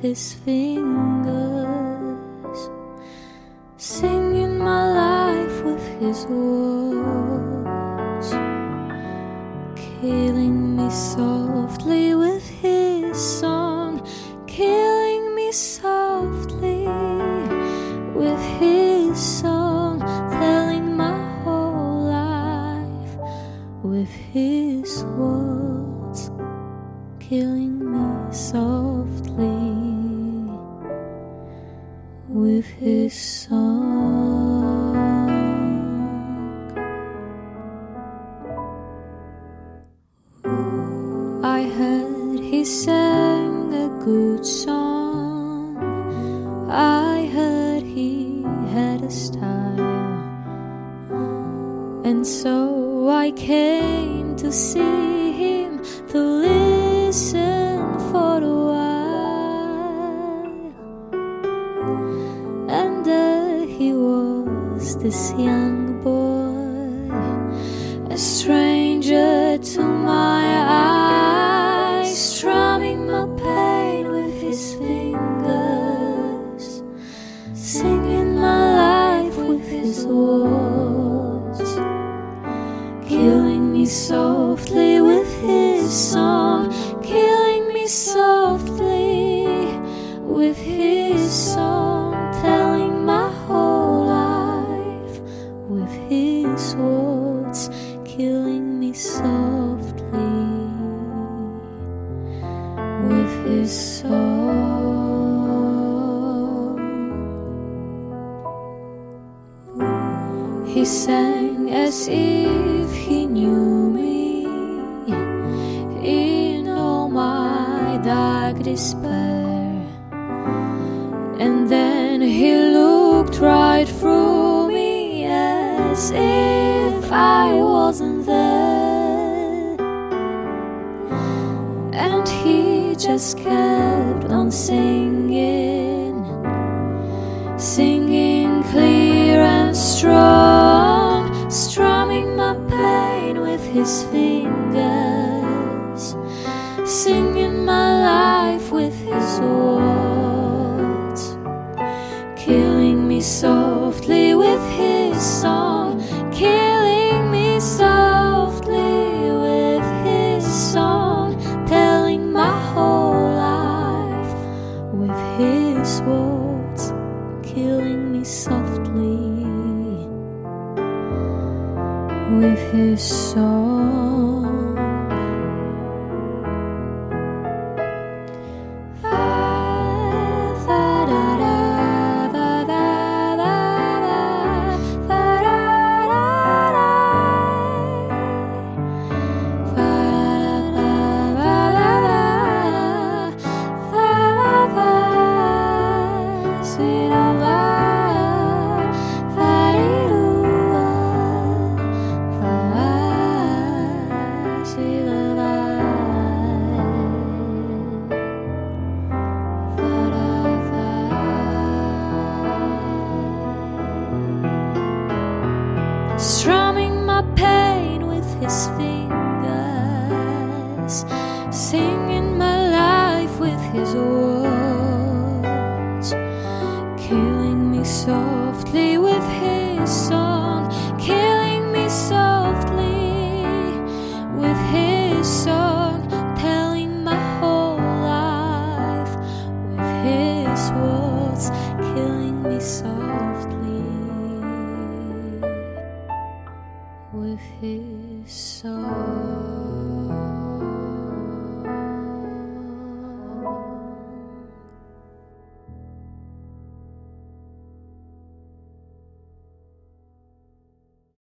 his fingers, singing my life with his words, killing me softly with his song, killing me softly with his song, telling my whole life with his words, killing me softly with his song. I heard he sang a good song, I heard he had a style, and so I came to see him, to listen for a while. And there he was, this young boy, a stranger to my eyes, strumming my pain with his fingers, singing my life with his words, killing me softly with his song, killing me softly with his song, telling my whole life with his words, killing me softly with his song. He sang as if he knew me in all my dark despair, and then he looked right through me as if I wasn't there, and he just kept on singing, singing clear and strong, strumming my pain with his fingers, singing my life with his words, killing me softly with his song, killing me softly with his song, telling my whole life with his words, killing me softly with his song. Strumming my pain with his fingers, singing my life with his words, killing me softly with his song, killing me softly with his song, telling my whole life with his words, killing me softly with his song.